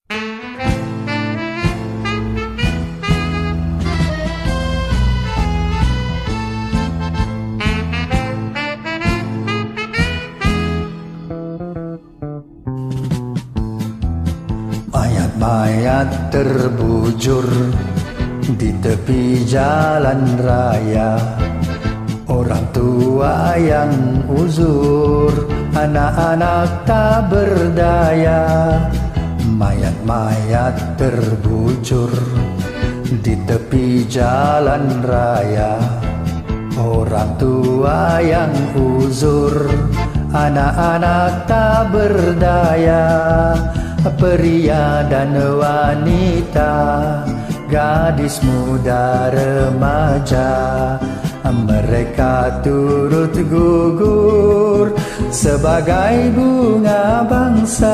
Mayat-mayat terbujur di tepi jalan raya. Orang tua yang uzur, anak-anak tak berdaya. Mayat-mayat terbujur di tepi jalan raya. Orang tua yang uzur, anak-anak tak berdaya. Pria dan wanita, gadis muda remaja, mereka turut gugur sebagai bunga bangsa.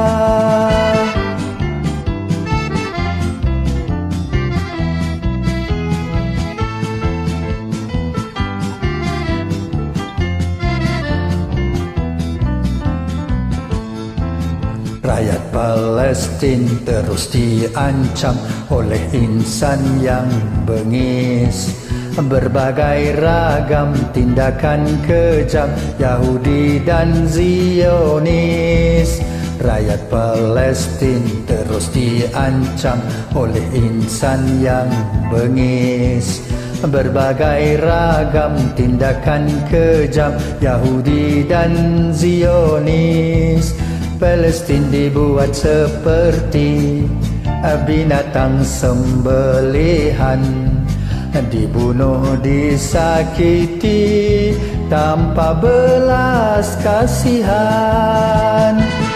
Rakyat Palestin terus diancam oleh insan yang bengis. Berbagai ragam tindakan kejam Yahudi dan Zionis. Rakyat Palestin terus diancam oleh insan yang bengis. Berbagai ragam tindakan kejam Yahudi dan Zionis. Palestin dibuat seperti binatang sembelihan, dibunuh, disakiti tanpa belas kasihan.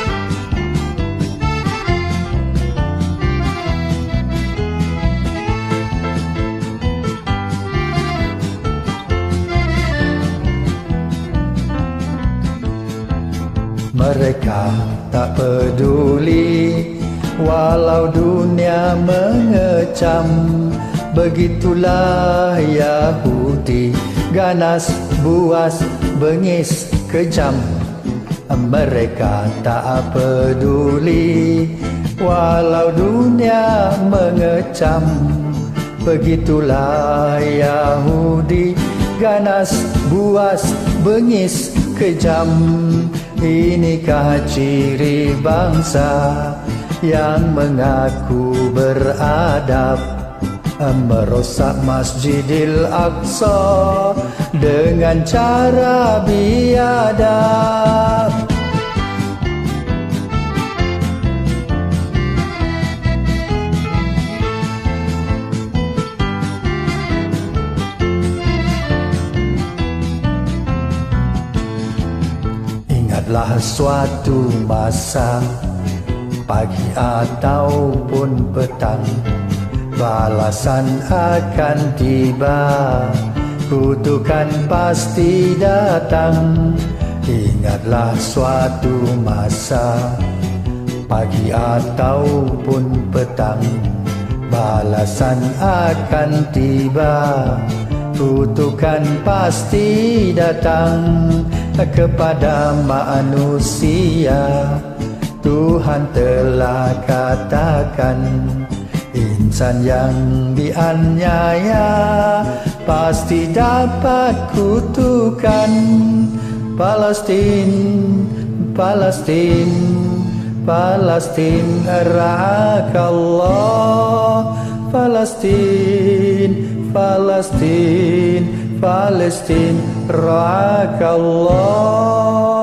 Mereka tak peduli walau dunia mengecam. Begitulah Yahudi, ganas, buas, bengis, kejam. Mereka tak peduli walau dunia mengecam. Begitulah Yahudi, ganas, buas, bengis, kejam. Inikah ciri bangsa yang mengaku beradab, merosak Masjidil Aqsa dengan cara biadab. Ingatlah suatu masa, pagi ataupun petang, balasan akan tiba, kutukan pasti datang. Ingatlah suatu masa, pagi ataupun petang, balasan akan tiba, kutukan pasti datang. Kepada manusia Tuhan telah katakan, insan yang dianiaya pasti dapat kutukan. Palestin, Palestin, Palestin, ra'akallah. Palestin, Palestin, Palestin, ra'akallah.